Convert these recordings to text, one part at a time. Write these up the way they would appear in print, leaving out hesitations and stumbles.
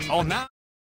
Oh, now.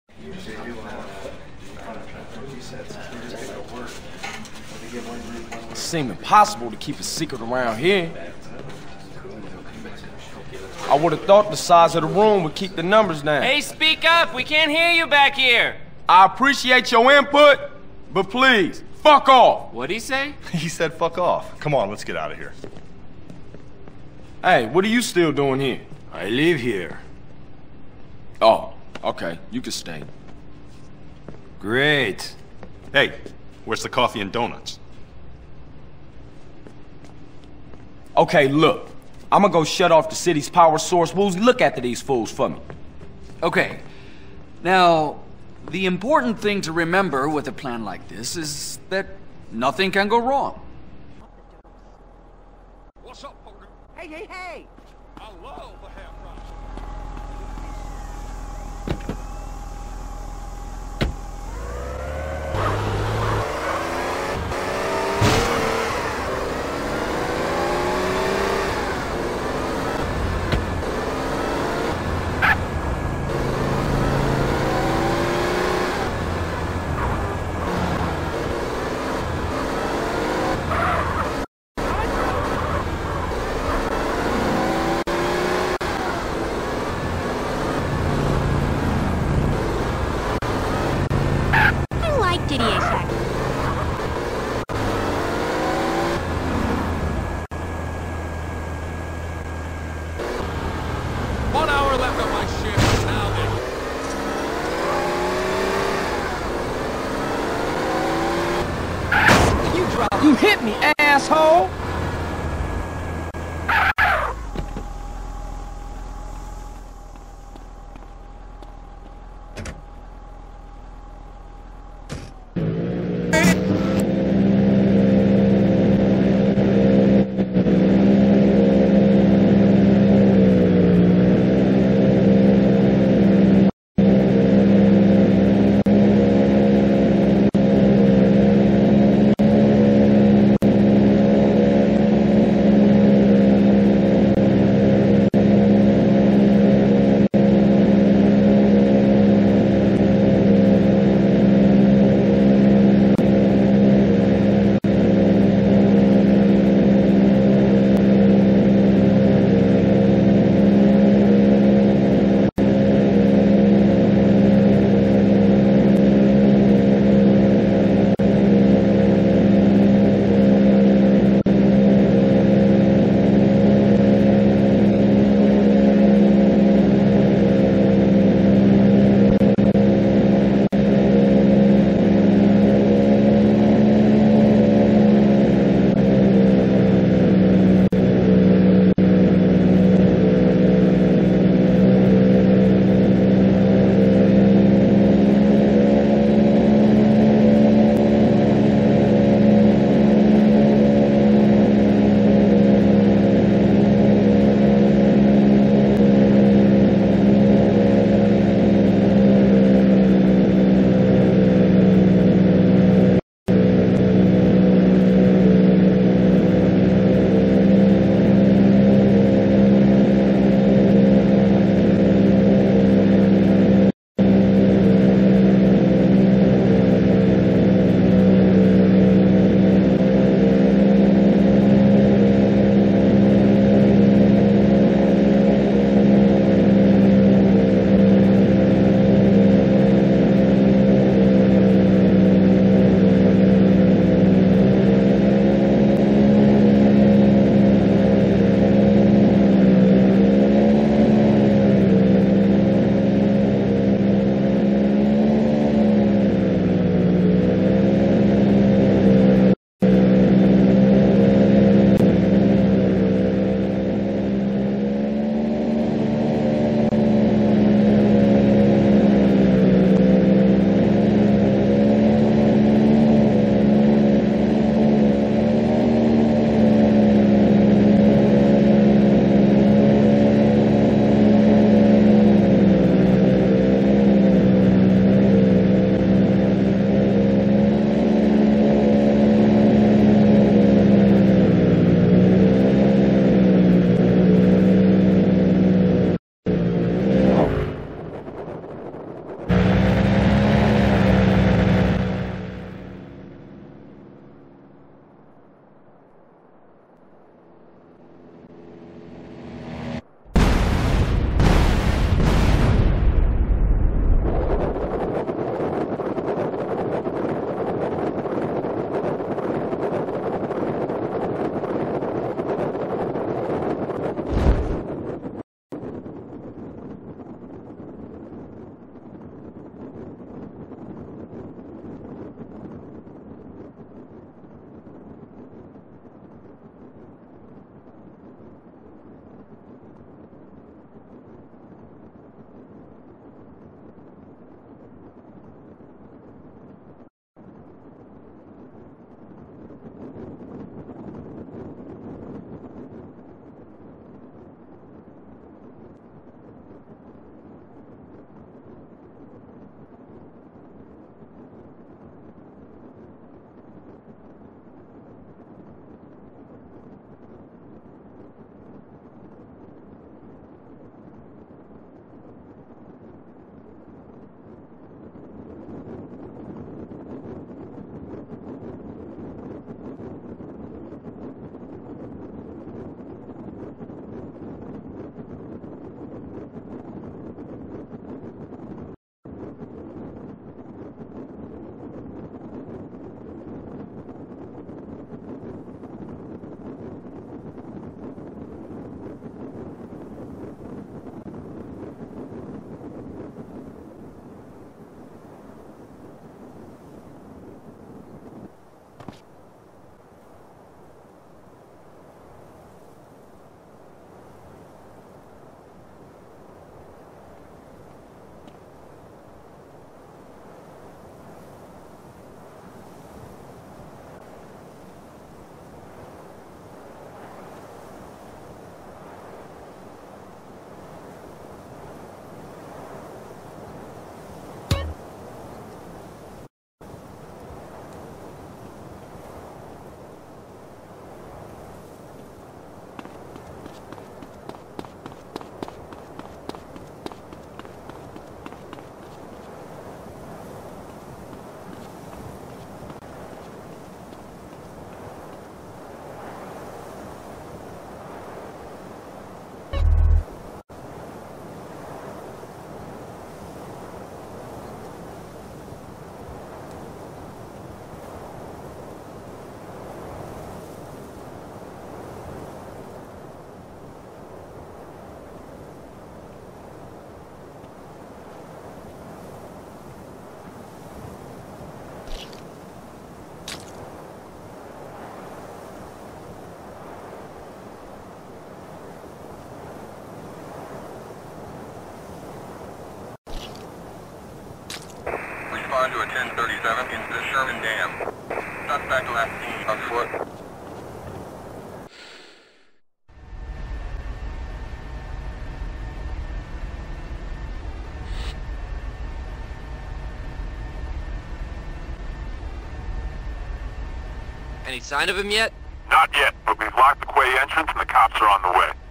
It seemed impossible to keep a secret around here. I would have thought the size of the room would keep the numbers down. Hey, speak up! We can't hear you back here! I appreciate your input, but please, fuck off! What'd he say? He said fuck off. Come on, let's get out of here. Hey, what are you still doing here? I live here. Oh, okay, you can stay. Great. Hey, where's the coffee and donuts? Okay, look. I'm gonna go shut off the city's power source. Woozie, look after these fools for me. Okay. Now, the important thing to remember with a plan like this is that nothing can go wrong. What's up, Hogan? Hey, hey, hey! I love the half price. You hit me, asshole! respond to a 1037 into the Sherman Dam. Suspect last seen on foot. Any sign of him yet? Not yet, but we've locked the quay entrance and the cops are on the way.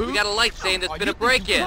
We got a light saying there's been a break-in.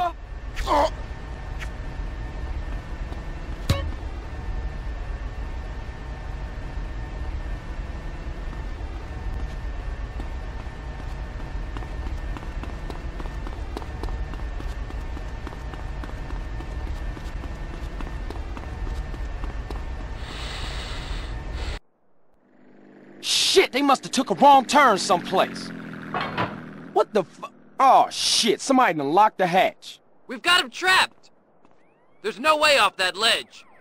Shit, they must have took a wrong turn someplace. What the fu- Oh, shit, somebody done locked the hatch. We've got him trapped. There's no way off that ledge.